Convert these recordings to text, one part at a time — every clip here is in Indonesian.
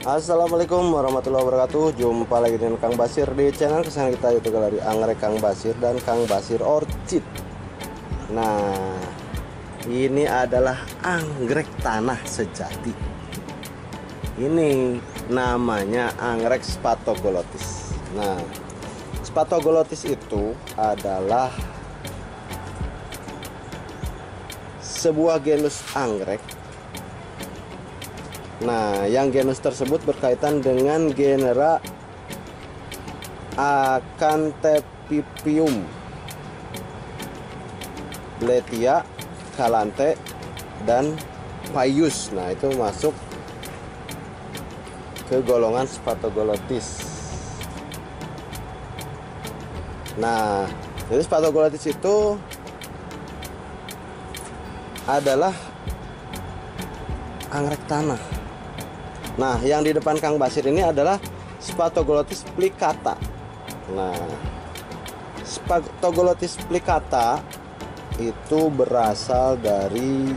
Assalamualaikum warahmatullahi wabarakatuh. Jumpa lagi dengan Kang Basir di channel kesayangan kita, yaitu Galeri Anggrek Kang Basir dan Kang Basir Orchid. Nah, ini adalah anggrek tanah sejati. Ini namanya anggrek Spatoglotis. Nah, Spatoglotis itu adalah sebuah genus anggrek. Nah, yang genus tersebut berkaitan dengan genera Acanthapipium, Bletia, Calanthe, dan Paius. Nah, itu masuk ke golongan Spatoglotis. Nah, jadi Spatoglotis itu adalah anggrek tanah. Nah, yang di depan Kang Basir ini adalah Spatoglotis plicata. Nah, Spatoglotis plicata itu berasal dari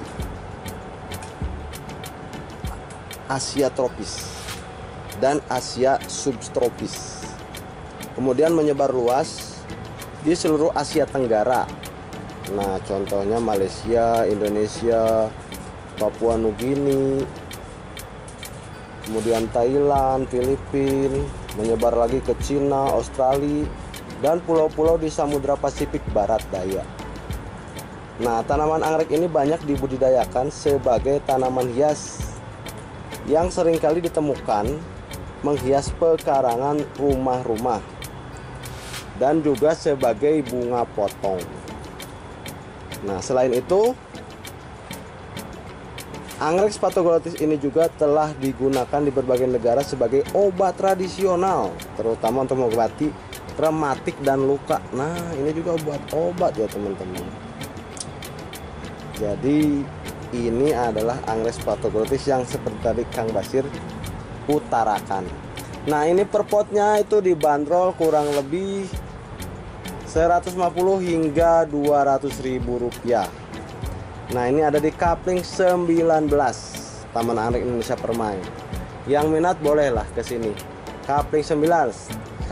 Asia tropis dan Asia subtropis. Kemudian menyebar luas di seluruh Asia Tenggara. Nah, contohnya Malaysia, Indonesia, Papua Nugini, kemudian Thailand, Filipina, menyebar lagi ke Cina, Australia, dan pulau-pulau di Samudra Pasifik Barat Daya. Nah, tanaman anggrek ini banyak dibudidayakan sebagai tanaman hias yang seringkali ditemukan menghias pekarangan rumah-rumah dan juga sebagai bunga potong. Nah, selain itu, anggrek Spatoglotis ini juga telah digunakan di berbagai negara sebagai obat tradisional, terutama untuk mengobati rematik dan luka. Nah, ini juga buat obat ya teman-teman. Jadi ini adalah anggrek Spatoglotis yang seperti tadi Kang Basir utarakan. Nah, ini per potnya itu dibanderol kurang lebih 150 hingga 200.000 rupiah. Nah, ini ada di Kapling 19, Taman Anggrek Indonesia Permai. Yang minat bolehlah ke sini. Kapling 19,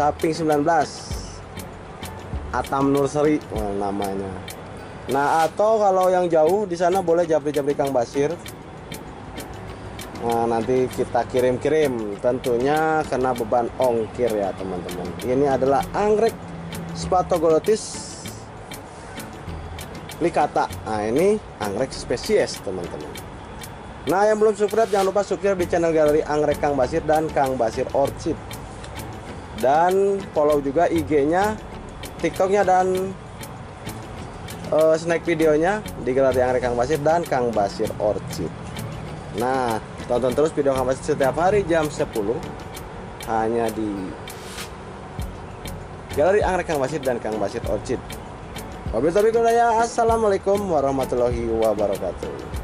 Atam Nursery namanya. Nah, atau kalau yang jauh di sana boleh japri-japri Kang Basir. Nah, nanti kita kirim-kirim, tentunya kena beban ongkir ya teman-teman. Ini adalah anggrek Spatoglotis plicata. Nah, ini anggrek spesies teman-teman. Nah, yang belum subscribe jangan lupa subscribe di channel Galeri Anggrek Kang Basir dan Kang Basir Orchid. Dan follow juga IG-nya, TikTok-nya, dan snack videonya di Galeri Anggrek Kang Basir dan Kang Basir Orchid. Nah, tonton terus video Kang Basir setiap hari jam 10 hanya di Galeri Anggrek Kang Basir dan Kang Basir Orchid. Wabillahi taufiq wal hidayah. Assalamualaikum warahmatullahi wabarakatuh.